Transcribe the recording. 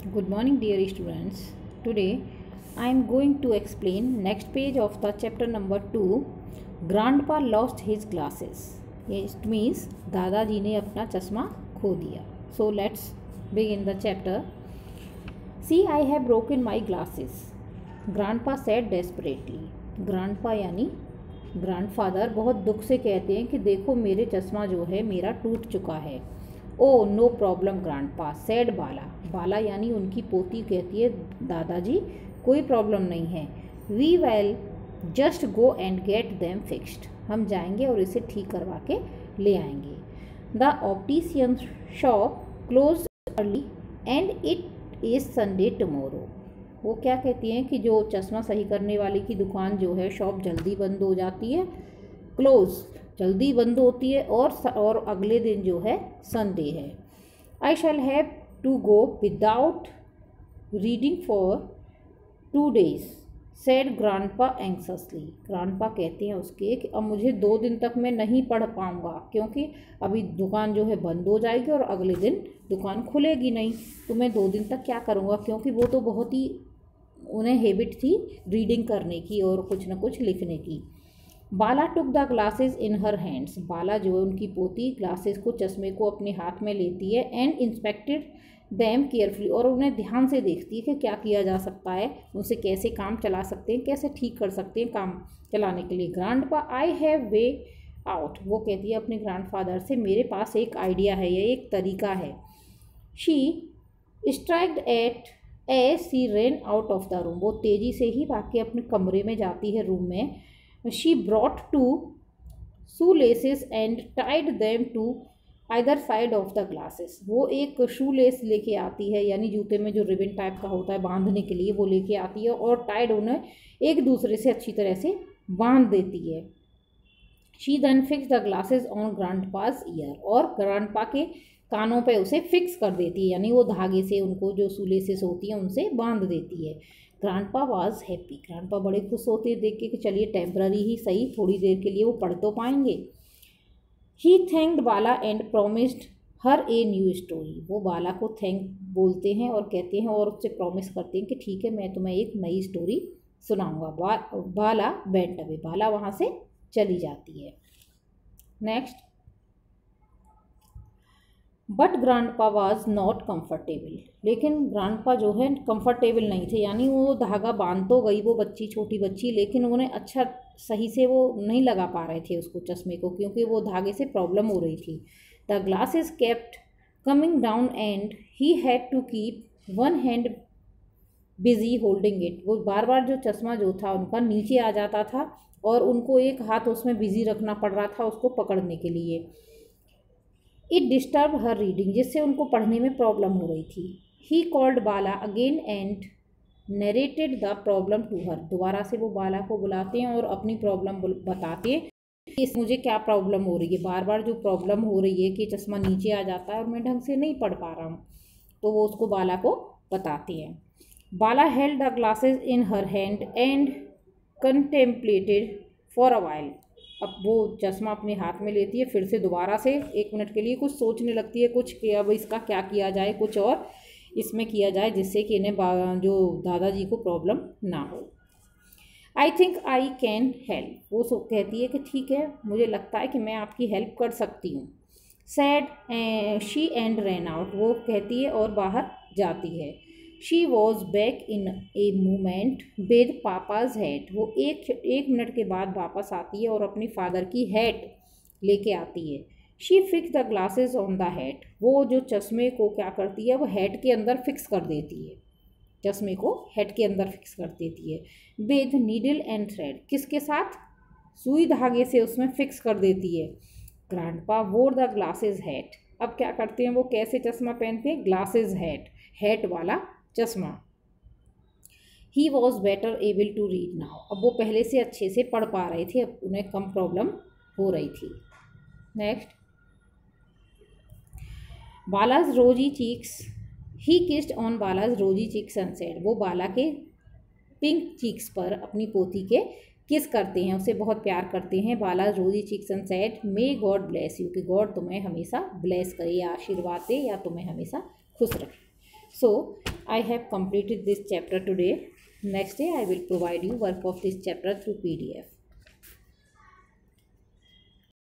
Good morning, dear students. Today I am going to explain next page of the chapter number 2. Grandpa lost his glasses. It means दादाजी ने अपना चश्मा खो दिया. So let's begin the chapter. See, I have broken my glasses. Grandpa said desperately. Grandpa यानी grandfather बहुत दुख से कहते हैं कि देखो मेरे चश्मा जो है मेरा टूट चुका है. Oh no problem grandpa said Bala. Bala यानी उनकी पोती कहती है दादाजी कोई प्रॉब्लम नहीं है. We will just go and get them fixed. हम जाएंगे और इसे ठीक करवा के ले आएंगे. The optician shop close early and it is Sunday tomorrow. वो क्या कहती हैं कि जो चश्मा सही करने वाले की दुकान जो है शॉप जल्दी बंद हो जाती है. क्लोज जल्दी बंद होती है और अगले दिन जो है संडे है. I shall have to go without reading for 2 days said grandpa anxiously. Grandpa कहते हैं उसके कि अब मुझे 2 दिन तक मैं नहीं पढ़ पाऊँगा क्योंकि अभी दुकान जो है बंद हो जाएगी और अगले दिन दुकान खुलेगी नहीं. तो मैं 2 दिन तक क्या करूँगा क्योंकि वो तो बहुत ही उन्हें हैबिट थी रीडिंग करने की और कुछ न कुछ लिखने की. Bala took the glasses in her hands. Bala जो है उनकी पोती ग्लासेस को चश्मे को अपने हाथ में लेती है एंड इंस्पेक्टेड दैम केयरफुली. और उन्हें ध्यान से देखती है कि क्या किया जा सकता है, उनसे कैसे काम चला सकते हैं, कैसे ठीक कर सकते हैं काम चलाने के लिए. Grandpa I have way out. वो कहती है अपने ग्रैंडफादर से मेरे पास एक आइडिया है, ये एक तरीका है. She striked at a she ran out of the room. वो तेज़ी से ही भाग के अपने कमरे में जाती है रूम में. She brought 2 shoelaces and tied them to either side of the glasses. वो एक शू लेस लेके आती है यानी जूते में जो रिबन टाइप का होता है बांधने के लिए वो लेके आती है और टाइड उन्हें एक दूसरे से अच्छी तरह से बांध देती है. She then fix the glasses on grandpa's ear. और ग्रैंडपा के कानों पे उसे फिक्स कर देती है यानी वो धागे से उनको जो शूलेसेस होती हैं उनसे बांध देती है. Grandpa was happy. ग्रैंडपा बड़े खुश होते हैं देख के कि चलिए टेम्पररी ही सही थोड़ी देर के लिए वो पढ़ तो पाएंगे. He thanked Bala and promised her a new story. वो बाला को थैंक बोलते हैं और कहते हैं और उससे प्रॉमिस करते हैं कि ठीक है मैं तुम्हें एक नई स्टोरी सुनाऊंगा. बाला वेंट अवे. बाला वहाँ से चली जाती है. Next. But grandpa was not comfortable. लेकिन ग्रैंडपा जो है कंफर्टेबल नहीं थे यानी वो धागा बांध तो गई वो बच्ची छोटी बच्ची लेकिन उन्हें अच्छा सही से वो नहीं लगा पा रहे थे उसको चश्मे को क्योंकि वो धागे से प्रॉब्लम हो रही थी. The glasses kept coming down and he had to keep one hand busy holding it. वो बार बार जो चश्मा जो था उनका नीचे आ जाता था और उनको एक हाथ उसमें बिजी रखना पड़ रहा था उसको पकड़ने के लिए. It disturb her reading. जिससे उनको पढ़ने में प्रॉब्लम हो रही थी. He called Bala again and narrated the problem to her. दोबारा से वो बाला को बुलाते हैं और अपनी प्रॉब्लम बताते हैं कि मुझे क्या प्रॉब्लम हो रही है. बार बार जो प्रॉब्लम हो रही है कि चश्मा नीचे आ जाता है और मैं ढंग से नहीं पढ़ पा रहा हूँ तो वो उसको बाला को बताते हैं. Bala held the glasses in her hand and contemplated for a while. अब वो चश्मा अपने हाथ में लेती है फिर से दोबारा से 1 मिनट के लिए कुछ सोचने लगती है कुछ कि अब इसका क्या किया जाए कुछ और इसमें किया जाए जिससे कि इन्हें जो दादाजी को प्रॉब्लम ना हो. I think I can help. वो कहती है कि ठीक है मुझे लगता है कि मैं आपकी हेल्प कर सकती हूँ. Said she and ran out. वो कहती है और बाहर जाती है. She was back in a moment with papa's hat. वो एक मिनट के बाद वापस आती है और अपनी फादर की हैट लेके आती है. She fix the glasses on the hat. वो जो चश्मे को क्या करती है वो हैट के अंदर फिक्स कर देती है. चश्मे को हैट के अंदर फिक्स कर देती है विद नीडल एंड थ्रेड. किसके साथ? सुई धागे से उसमें फिक्स कर देती है. ग्रैंडपा वोर द ग्लासेस हैट. अब क्या करते हैं वो कैसे चश्मा पहनते हैं? ग्लासेस हैट, हैट वाला चश्मा. He was better able to read now. अब वो पहले से अच्छे से पढ़ पा रहे थे अब उन्हें कम प्रॉब्लम हो रही थी. Next. Bala's rosy cheeks. He kissed on Bala's rosy cheeks and said. वो बाला के पिंक चीक्स पर अपनी पोती के किस करते हैं उसे बहुत प्यार करते हैं. Bala's rosy cheeks and said may God bless you. कि गॉड तुम्हें हमेशा ब्लेस करे या आशीर्वाद दे या तुम्हें हमेशा खुश रखे. सो I have completed this chapter today. Next day I will provide you work of this chapter through PDF.